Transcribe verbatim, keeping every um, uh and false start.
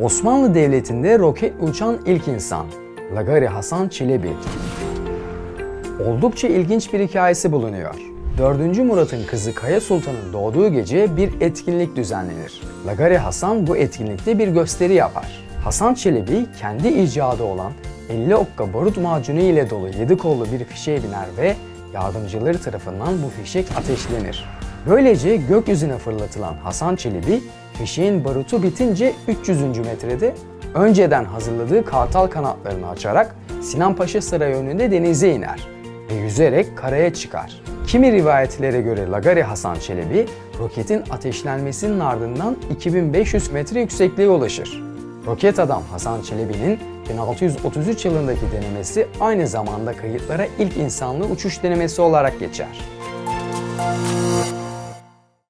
Osmanlı Devleti'nde roketle uçan ilk insan Lagari Hasan Çelebi. Oldukça ilginç bir hikayesi bulunuyor. dördüncü Murat'ın kızı Kaya Sultan'ın doğduğu gece bir etkinlik düzenlenir. Lagari Hasan bu etkinlikte bir gösteri yapar. Hasan Çelebi kendi icadı olan elli okka barut macunu ile dolu yedi kollu bir fişeğe biner ve yardımcıları tarafından bu fişek ateşlenir. Böylece gökyüzüne fırlatılan Hasan Çelebi, fişeğin barutu bitince üç yüzüncü metrede önceden hazırladığı kartal kanatlarını açarak Sinan Paşa Sarayı önünde denize iner ve yüzerek karaya çıkar. Kimi rivayetlere göre Lagari Hasan Çelebi, roketin ateşlenmesinin ardından iki bin beş yüz metre yüksekliğe ulaşır. Roket adam Hasan Çelebi'nin bin altı yüz otuz üç yılındaki denemesi aynı zamanda kayıtlara ilk insanlı uçuş denemesi olarak geçer.